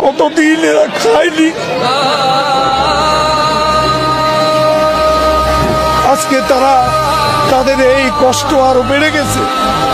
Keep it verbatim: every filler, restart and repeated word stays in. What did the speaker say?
কতদিন এরা খায়নি, আজকে তারা তাদের এই কষ্ট আরো বেড়ে গেছে।